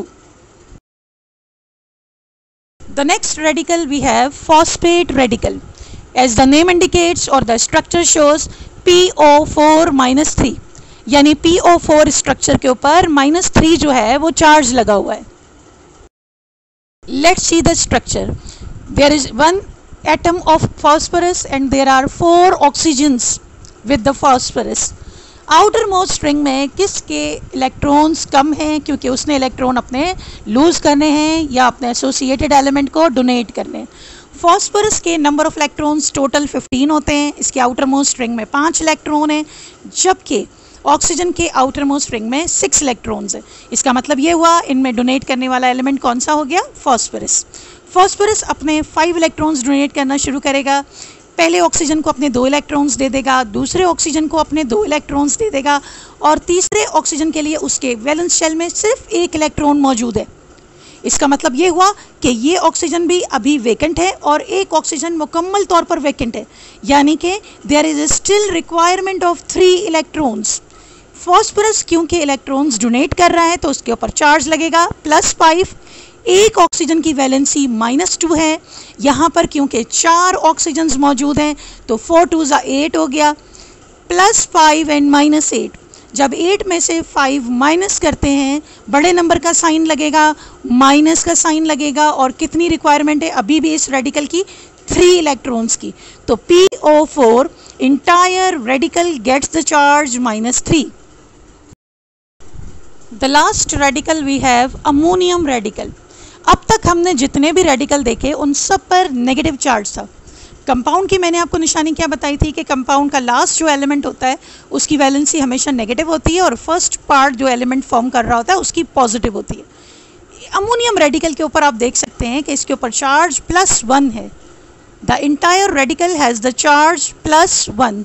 The next radical we have phosphate radical. As the name indicates or the structure shows, PO4-3, यानी PO4 structure के ऊपर -3 जो है वो charge लगा हुआ है। Let's see the structure. There is 1 atom of phosphorus and there are 4 oxygens with the phosphorus. Outermost ring में किसके इलेक्ट्रॉन्स कम हैं क्योंकि उसने इलेक्ट्रॉन अपने लूज करने हैं या अपने एसोसिएटेड एलिमेंट को डोनेट करने हैं। फॉस्फोरस के नंबर ऑफ इलेक्ट्रॉन्स टोटल 15 होते हैं, इसके आउटर मोस्ट रिंग में 5 इलेक्ट्रॉन हैं, जबकि ऑक्सीजन के आउटर मोस्ट रिंग में 6 इलेक्ट्रॉन्स हैं। इसका मतलब ये हुआ इनमें डोनेट करने वाला एलिमेंट कौन सा हो गया? फॉस्फोरस। फॉस्फोरस अपने 5 इलेक्ट्रॉन्स डोनेट करना शुरू करेगा। पहले ऑक्सीजन को अपने 2 इलेक्ट्रॉन्स दे देगा, दूसरे ऑक्सीजन को अपने 2 इलेक्ट्रॉन्स दे देगा, और तीसरे ऑक्सीजन के लिए उसके वैलेंस शेल में सिर्फ 1 इलेक्ट्रॉन मौजूद है। इसका मतलब ये हुआ कि ये ऑक्सीजन भी अभी वेकेंट है और एक ऑक्सीजन मुकम्मल तौर पर वेकेंट है, यानी कि there is still requirement of 3 electrons. Phosphorus क्योंकि इलेक्ट्रॉन्स डोनेट कर रहा है तो उसके ऊपर चार्ज लगेगा +5। एक ऑक्सीजन की वैलेंसी -2 है। यहाँ पर क्योंकि 4 ऑक्सीजन्स मौजूद हैं तो 4 2 8 हो गया, +5 एंड -8। जब 8 में से 5 माइनस करते हैं बड़े नंबर का साइन लगेगा, माइनस का साइन लगेगा। और कितनी रिक्वायरमेंट है अभी भी इस रेडिकल की? 3 इलेक्ट्रॉन्स की। तो PO4 entire radical gets the charge -3। The last radical we have ammonium radical. अब तक हमने जितने भी रेडिकल देखे उन सब पर नेगेटिव चार्ज था। कंपाउंड की मैंने आपको निशानी क्या बताई थी कि कंपाउंड का लास्ट जो एलिमेंट होता है उसकी वैलेंसी हमेशा नेगेटिव होती है और फर्स्ट पार्ट जो एलिमेंट फॉर्म कर रहा होता है उसकी पॉजिटिव होती है। अमोनियम रेडिकल के ऊपर आप देख सकते हैं कि इसके ऊपर चार्ज +1 है। The entire radical has the charge +1।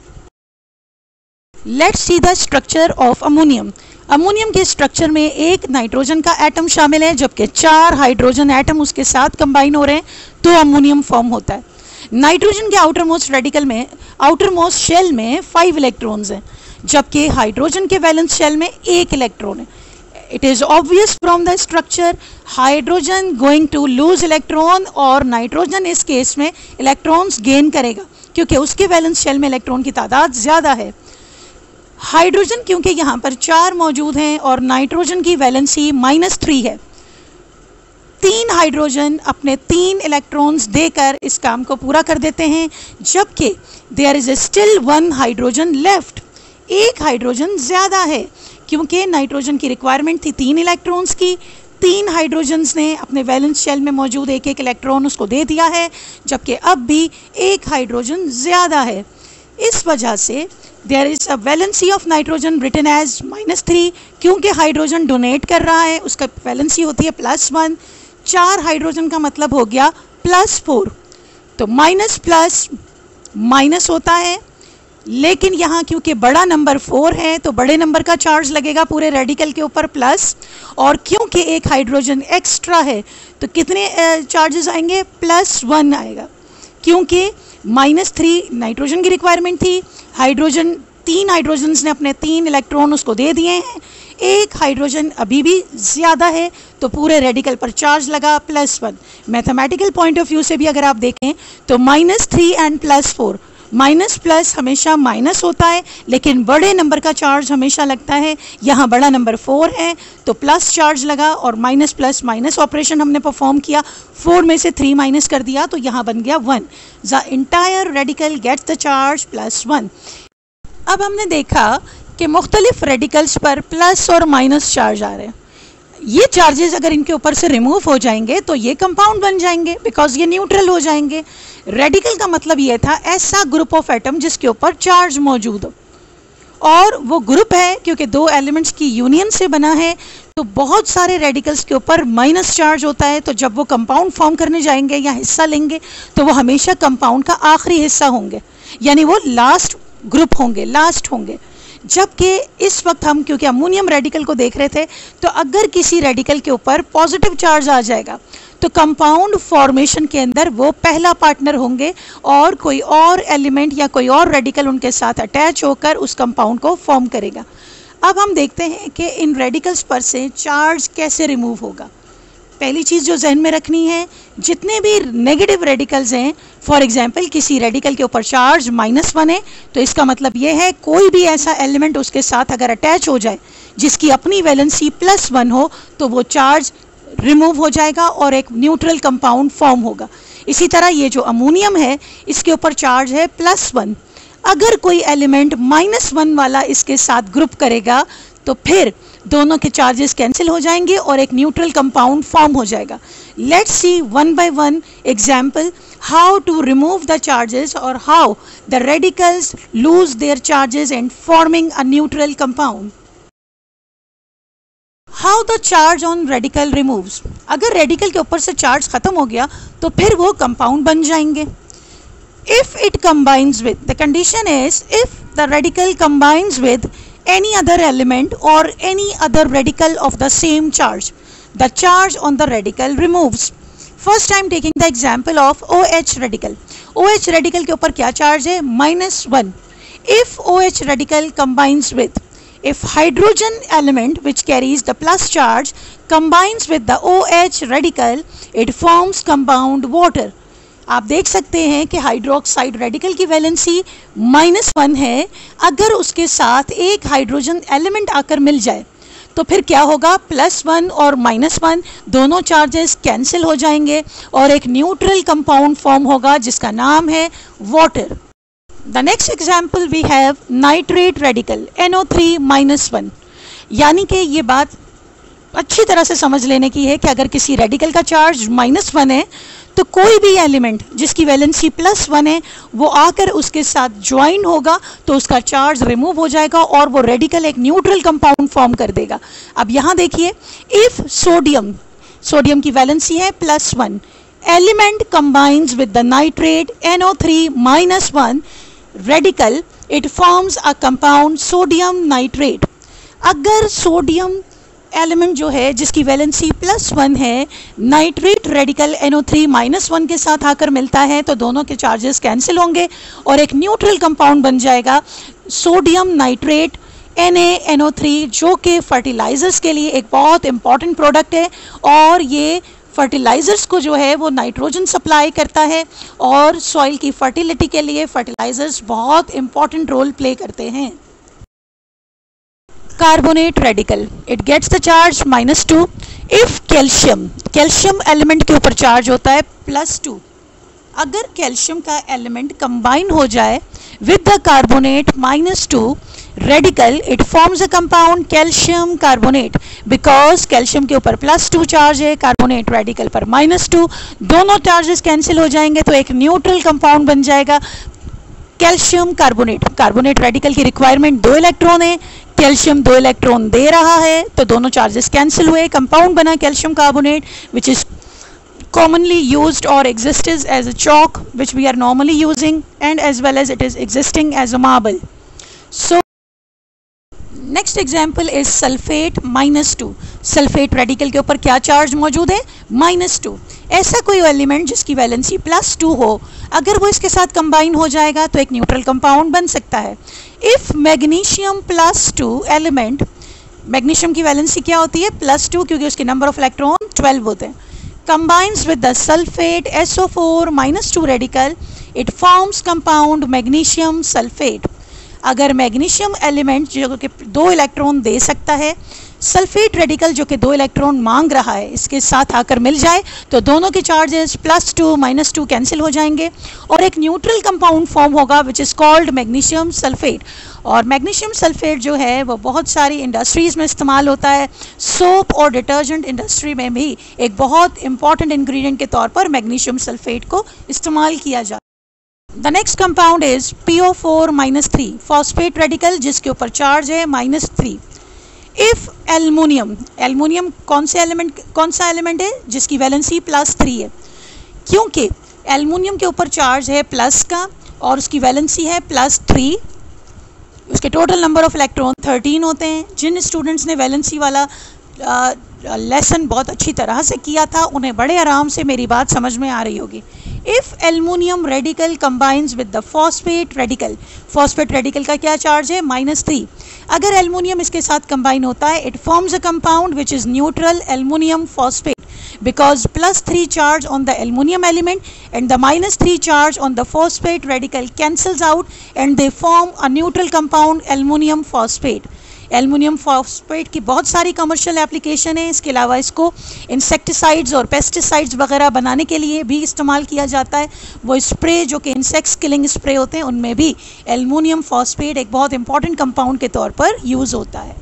Let's see the structure of ammonium. Ammonium के स्ट्रक्चर में एक नाइट्रोजन का एटम शामिल है जबकि 4 हाइड्रोजन एटम उसके साथ कंबाइन हो रहे हैं तो अमोनियम फॉर्म होता है। नाइट्रोजन के आउटरमोस्ट रेडिकल में, आउटरमोस्ट शेल में 5 इलेक्ट्रॉन्स हैं जबकि हाइड्रोजन के वैलेंस शेल में 1 इलेक्ट्रॉन है। It is obvious from the structure hydrogen going to lose electron और नाइट्रोजन इस केस में इलेक्ट्रॉन्स गेन करेगा क्योंकि उसके वैलेंस शेल में इलेक्ट्रॉन की तादाद ज़्यादा है। हाइड्रोजन क्योंकि यहाँ पर 4 मौजूद हैं और नाइट्रोजन की वैलेंसी -3 है। 3 हाइड्रोजन अपने 3 इलेक्ट्रॉन्स देकर इस काम को पूरा कर देते हैं जबकि there is still 1 hydrogen left. एक हाइड्रोजन ज़्यादा है क्योंकि नाइट्रोजन की रिक्वायरमेंट थी 3 इलेक्ट्रॉन्स की। 3 हाइड्रोजन्स ने अपने वैलेंस शेल में मौजूद एक इलेक्ट्रॉन उसको दे दिया है जबकि अब भी 1 हाइड्रोजन ज़्यादा है। इस वजह से there is a valency of nitrogen written as -3 क्योंकि हाइड्रोजन डोनेट कर रहा है उसका वैलेंसी होती है +1। 4 हाइड्रोजन का मतलब हो गया +4। तो माइनस प्लस माइनस होता है लेकिन यहाँ क्योंकि बड़ा नंबर 4 है तो बड़े नंबर का चार्ज लगेगा पूरे रेडिकल के ऊपर प्लस। और क्योंकि एक हाइड्रोजन एक्स्ट्रा है तो कितने चार्जेस आएंगे? +1 आएगा क्योंकि -3 नाइट्रोजन की रिक्वायरमेंट थी। हाइड्रोजन 3 हाइड्रोजन्स ने अपने 3 इलेक्ट्रॉन उसको दे दिए हैं। एक हाइड्रोजन अभी भी ज़्यादा है तो पूरे रेडिकल पर चार्ज लगा +1। मैथमेटिकल पॉइंट ऑफ व्यू से भी अगर आप देखें तो -3 एंड +4, माइनस प्लस हमेशा माइनस होता है लेकिन बड़े नंबर का चार्ज हमेशा लगता है। यहाँ बड़ा नंबर 4 है तो प्लस चार्ज लगा और माइनस प्लस माइनस ऑपरेशन हमने परफॉर्म किया। 4 में से 3 माइनस कर दिया तो यहाँ बन गया 1। The entire radical gets the charge +1। अब हमने देखा कि मुख्तलिफ रेडिकल्स पर प्लस और माइनस चार्ज आ रहे हैं। ये चार्जेस अगर इनके ऊपर से रिमूव हो जाएंगे तो ये कंपाउंड बन जाएंगे बिकॉज ये न्यूट्रल हो जाएंगे। रेडिकल का मतलब ये था ऐसा ग्रुप ऑफ एटम जिसके ऊपर चार्ज मौजूद हो और वो ग्रुप है क्योंकि 2 एलिमेंट्स की यूनियन से बना है तो बहुत सारे रेडिकल्स के ऊपर माइनस चार्ज होता है। तो जब वो कंपाउंड फॉर्म करने जाएंगे या हिस्सा लेंगे तो वो हमेशा कंपाउंड का आखिरी हिस्सा होंगे यानी वो लास्ट ग्रुप होंगे, लास्ट होंगे। जबकि इस वक्त हम क्योंकि अमोनियम रेडिकल को देख रहे थे तो अगर किसी रेडिकल के ऊपर पॉजिटिव चार्ज आ जाएगा तो कंपाउंड फॉर्मेशन के अंदर वो पहला पार्टनर होंगे और कोई और एलिमेंट या कोई और रेडिकल उनके साथ अटैच होकर उस कंपाउंड को फॉर्म करेगा। अब हम देखते हैं कि इन रेडिकल्स पर से चार्ज कैसे रिमूव होगा। पहली चीज़ जो जहन में रखनी है, जितने भी नेगेटिव रेडिकल्स हैं, फॉर एग्जांपल किसी रेडिकल के ऊपर चार्ज -1 है तो इसका मतलब ये है कोई भी ऐसा एलिमेंट उसके साथ अगर अटैच हो जाए जिसकी अपनी वैलेंसी +1 हो तो वो चार्ज रिमूव हो जाएगा और एक न्यूट्रल कंपाउंड फॉर्म होगा। इसी तरह ये जो अमोनियम है इसके ऊपर चार्ज है +1। अगर कोई एलिमेंट -1 वाला इसके साथ ग्रुप करेगा तो फिर दोनों के चार्जेस कैंसिल हो जाएंगे और एक न्यूट्रल कंपाउंड फॉर्म हो जाएगा। Let's see one by one example how to remove the charges or how the radicals lose their charges and forming a neutral compound. How the charge on radical removes. अगर radical के ऊपर से charge खत्म हो गया तो फिर वो कंपाउंड बन जाएंगे। If it combines with, the condition is if the radical combines with any other element or any other radical of the same charge, the charge on the radical removes. First I am taking the example of OH radical. OH radical के ऊपर क्या charge है? -1. If OH radical combines with If hydrogen element which carries the plus charge combines with the OH radical, it forms compound water. आप देख सकते हैं कि hydroxide radical की वैलेंसी -1 है। अगर उसके साथ एक हाइड्रोजन एलिमेंट आकर मिल जाए तो फिर क्या होगा, +1 और -1 दोनों चार्जेस कैंसिल हो जाएंगे और एक न्यूट्रल कंपाउंड फॉर्म होगा जिसका नाम है water. The next example we have nitrate radical NO3-1। यानी कि ये बात अच्छी तरह से समझ लेने की है कि अगर किसी रेडिकल का चार्ज -1 है तो कोई भी एलिमेंट जिसकी वैलेंसी +1 है वो आकर उसके साथ ज्वाइन होगा तो उसका चार्ज रिमूव हो जाएगा और वो रेडिकल एक न्यूट्रल कंपाउंड फॉर्म कर देगा। अब यहाँ देखिए, इफ सोडियम की वैलेंसी है +1, element combines with the nitrate NO3-1 radical, it forms a compound sodium nitrate. अगर सोडियम एलिमेंट जो है जिसकी वैलेंसी +1 है नाइट्रेट रेडिकल NO3-1 के साथ आकर मिलता है तो दोनों के चार्जेस कैंसिल होंगे और एक न्यूट्रल कंपाउंड बन जाएगा सोडियम नाइट्रेट NaNO3, जो कि फर्टिलाइजर्स के लिए एक बहुत इंपॉर्टेंट प्रोडक्ट है और ये फर्टिलाइजर्स को जो है वो नाइट्रोजन सप्लाई करता है और सॉइल की फर्टिलिटी के लिए फर्टिलाइजर्स बहुत इंपॉर्टेंट रोल प्ले करते हैं। Carbonate radical, it gets the charge -2। If calcium element के ऊपर चार्ज होता है +2, अगर कैल्शियम का एलिमेंट कंबाइन हो जाए with the carbonate -2 radical, it forms a compound calcium carbonate. Because calcium के ऊपर +2 चार्ज है, कार्बोनेट रेडिकल पर -2, दोनों चार्जेस कैंसिल हो जाएंगे तो एक न्यूट्रल कंपाउंड बन जाएगा कैल्शियम कार्बोनेट। कार्बोनेट रेडिकल की रिक्वायरमेंट 2 इलेक्ट्रॉन है, कैल्शियम 2 इलेक्ट्रॉन दे रहा है तो दोनों चार्जेस कैंसिल हुए, कंपाउंड बना calcium carbonate which is commonly used or exists as a chalk which we are normally using and as well as it is existing as a marble. So next example is sulfate -2। Sulphate radical के ऊपर क्या charge मौजूद है, -2। ऐसा कोई element जिसकी valency +2 हो, अगर वो इसके साथ कंबाइन हो जाएगा तो एक न्यूट्रल कंपाउंड बन सकता है। इफ मैग्नीशियम +2 एलिमेंट, मैग्नीशियम की वैलेंसी क्या होती है, +2, क्योंकि उसके नंबर ऑफ इलेक्ट्रॉन 12 होते हैं, combines with the sulfate SO4-2 radical, it forms compound magnesium sulfate। अगर मैग्नीशियम एलिमेंट जो कि 2 इलेक्ट्रॉन दे सकता है, सल्फेट रेडिकल जो कि 2 इलेक्ट्रॉन मांग रहा है, इसके साथ आकर मिल जाए तो दोनों के चार्जेस +2 -2 कैंसिल हो जाएंगे और एक न्यूट्रल कंपाउंड फॉर्म होगा which is called magnesium sulphate. और मैग्नीशियम सल्फेट जो है वो बहुत सारी इंडस्ट्रीज़ में इस्तेमाल होता है, सोप और डिटर्जेंट इंडस्ट्री में भी एक बहुत इंपॉर्टेंट इंग्रेडिएंट के तौर पर मैग्नीशियम सल्फेट को इस्तेमाल किया जाता है। The next compound is PO4-3 phosphate radical जिसके ऊपर चार्ज है -3। इफ एल्युमिनियम कौन सा एलिमेंट है जिसकी वैलेंसी +3 है, क्योंकि एल्युमिनियम के ऊपर चार्ज है प्लस का और उसकी वैलेंसी है +3, उसके टोटल नंबर ऑफ इलेक्ट्रॉन 13 होते हैं। जिन स्टूडेंट्स ने वैलेंसी वाला लेसन बहुत अच्छी तरह से किया था उन्हें बड़े आराम से मेरी बात समझ में आ रही होगी। If aluminium radical combines with the phosphate radical, phosphate radical का क्या चार्ज है, -3। अगर एल्युमिनियम इसके साथ कंबाइन होता है, it forms a compound which is neutral aluminium phosphate because +3 charge on the aluminum element and the -3 charge on the phosphate radical cancels out and they form a neutral compound aluminum phosphate। Aluminium phosphate की बहुत सारी commercial application है, इसके अलावा इसको insecticides और pesticides वगैरह बनाने के लिए भी इस्तेमाल किया जाता है। वो स्प्रे जो कि इंसेक्ट्स किलिंग स्प्रे होते हैं उनमें भी एल्युमिनियम फॉस्फेट एक बहुत इंपॉर्टेंट कंपाउंड के तौर पर यूज़ होता है।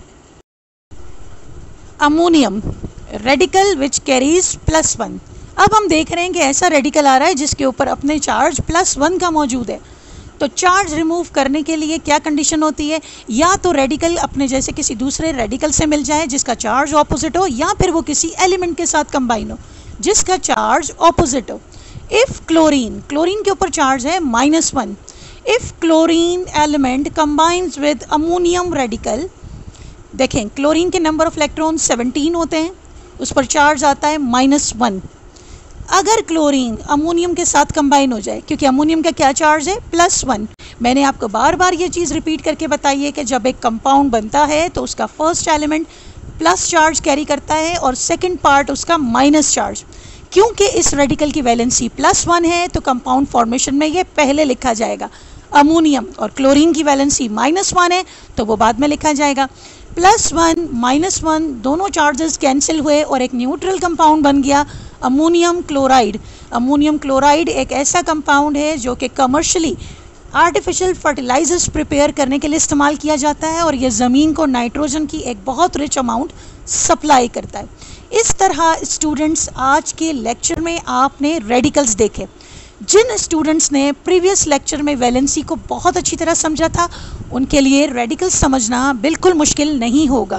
Ammonium radical which carries +1। अब हम देख रहे हैं कि ऐसा रेडिकल आ रहा है जिसके ऊपर अपने चार्ज +1 का मौजूद है, तो चार्ज रिमूव करने के लिए क्या कंडीशन होती है, या तो रेडिकल अपने जैसे किसी दूसरे रेडिकल से मिल जाए जिसका चार्ज ऑपोजिट हो, या फिर वो किसी एलिमेंट के साथ कंबाइन हो जिसका चार्ज ऑपोजिट हो। इफ क्लोरीन के ऊपर चार्ज है -1, if chlorine element combines with ammonium radical, देखें क्लोरीन के नंबर ऑफ इलेक्ट्रॉन 17 होते हैं, उस पर चार्ज आता है -1। अगर क्लोरीन अमोनियम के साथ कंबाइन हो जाए, क्योंकि अमोनियम का क्या चार्ज है, +1, मैंने आपको बार बार ये चीज़ रिपीट करके बताई है कि जब एक कंपाउंड बनता है तो उसका first element plus charge carry करता है और सेकंड पार्ट उसका माइनस चार्ज। क्योंकि इस रेडिकल की वैलेंसी +1 है तो कंपाउंड फॉर्मेशन में ये पहले लिखा जाएगा। अमोनियम और क्लोरीन की वैलेंसी -1 है तो वो बाद में लिखा जाएगा। +1 -1 दोनों चार्जेस कैंसिल हुए और एक न्यूट्रल कंपाउंड बन गया अमोनियम क्लोराइड। अमोनियम क्लोराइड एक ऐसा कंपाउंड है जो कि कमर्शियली आर्टिफिशियल फर्टिलाइजर्स प्रिपेयर करने के लिए इस्तेमाल किया जाता है और ये ज़मीन को नाइट्रोजन की एक बहुत रिच अमाउंट सप्लाई करता है। इस तरह स्टूडेंट्स आज के लेक्चर में आपने रेडिकल्स देखे। जिन स्टूडेंट्स ने प्रीवियस लेक्चर में वैलेंसी को बहुत अच्छी तरह समझा था उनके लिए रेडिकल्स समझना बिल्कुल मुश्किल नहीं होगा।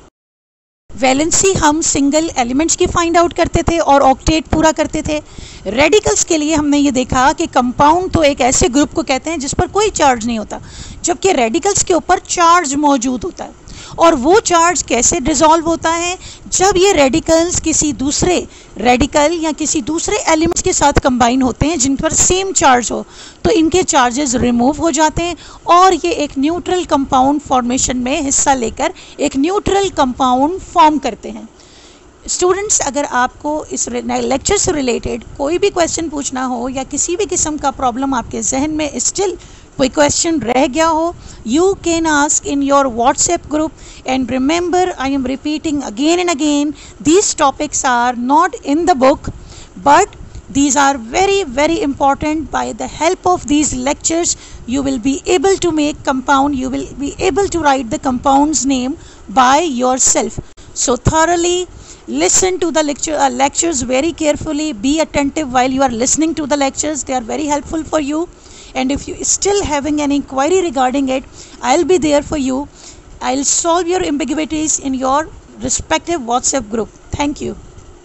वैलेंसी हम सिंगल एलिमेंट्स की फाइंड आउट करते थे और ऑक्टेट पूरा करते थे। रेडिकल्स के लिए हमने ये देखा कि कंपाउंड तो एक ऐसे ग्रुप को कहते हैं जिस पर कोई चार्ज नहीं होता, जबकि रेडिकल्स के ऊपर चार्ज मौजूद होता है। और वो चार्ज कैसे डिसॉल्व होता है? जब ये रेडिकल्स किसी दूसरे रेडिकल या किसी दूसरे एलिमेंट्स के साथ कंबाइन होते हैं जिन पर सेम चार्ज हो तो इनके चार्जेस रिमूव हो जाते हैं और ये एक न्यूट्रल कंपाउंड फॉर्मेशन में हिस्सा लेकर एक न्यूट्रल कंपाउंड फॉर्म करते हैं। स्टूडेंट्स, अगर आपको इस लेक्चर से रिलेटेड कोई भी क्वेश्चन पूछना हो या किसी भी किस्म का प्रॉब्लम आपके जहन में स्टिल कोई क्वेश्चन रह गया हो, you can ask in your WhatsApp group. And remember, I am repeating again and again, these topics are not in the book, but these are very, very important. By the help of these lectures, you will be able to make compound, you will be able to write the compound's name by yourself. So thoroughly listen to the lectures very carefully, be attentive while you are listening to the lectures, they are very helpful for you. And if you still having any query regarding it, I'll be there for you. I'll solve your ambiguities in your respective WhatsApp group. Thank you.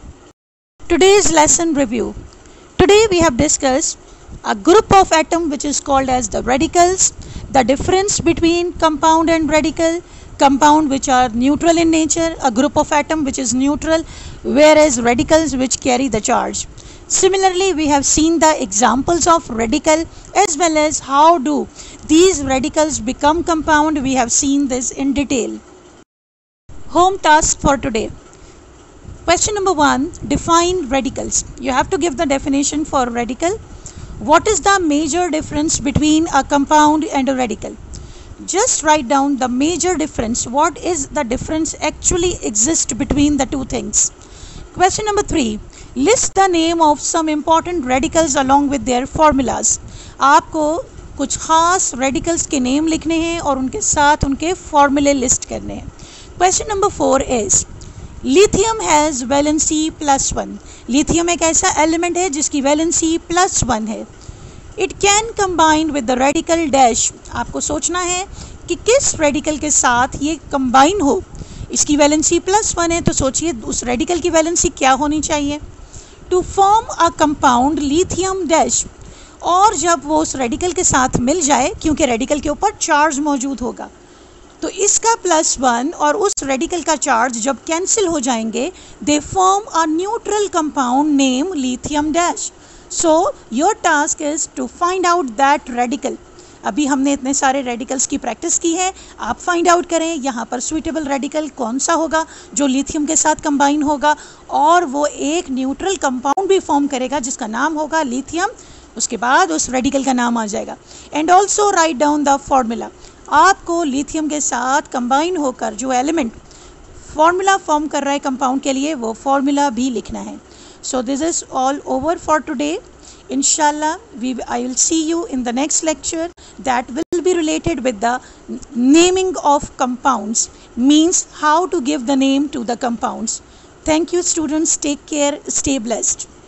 Today's lesson review. Today we have discussed a group of atom which is called as the radicals, the difference between compound and radical, compound which are neutral in nature, a group of atom which is neutral, whereas radicals which carry the charge. Similarly, we have seen the examples of radical as well as how do these radicals become compound. We have seen this in detail. Home task for today. Question number 1, define radicals. You have to give the definition for radical. What is the major difference between a compound and a radical? Just write down the major difference. What is the difference actually exists between the two things? Question number 3, list the name of some important radicals along with their formulas. आपको कुछ खास radicals के name लिखने हैं और उनके साथ उनके फॉर्मूले लिस्ट करने हैं. Question number 4 is lithium has valency +1. lithium एक ऐसा एलिमेंट है जिसकी वैलेंसी +1 है. It can combine with the radical dash. आपको सोचना है कि किस रेडिकल के साथ ये कंबाइन हो. इसकी वैलेंसी +1 है तो सोचिए उस रेडिकल की वैलेंसी क्या होनी चाहिए. To form a compound lithium dash, और जब वो उस रेडिकल के साथ मिल जाए क्योंकि रेडिकल के ऊपर चार्ज मौजूद होगा तो इसका +1 और उस रेडिकल का चार्ज जब कैंसिल हो जाएंगे they form a neutral compound name lithium dash. So your task is to find out that radical. अभी हमने इतने सारे रेडिकल्स की प्रैक्टिस की है, आप फाइंड आउट करें यहाँ पर सुइटेबल रेडिकल कौन सा होगा जो लिथियम के साथ कंबाइन होगा और वो एक न्यूट्रल कंपाउंड भी फॉर्म करेगा जिसका नाम होगा लिथियम. उसके बाद उस रेडिकल का नाम आ जाएगा. And also write down the formula. आपको लिथियम के साथ कंबाइन होकर जो एलिमेंट फॉर्मूला फॉर्म कर रहा है कंपाउंड के लिए वो फॉर्मूला भी लिखना है. So this is all over for today. Inshallah, I will see you in the next lecture that will be related with the naming of compounds, means how to give the name to the compounds. Thank you students, take care, stay blessed.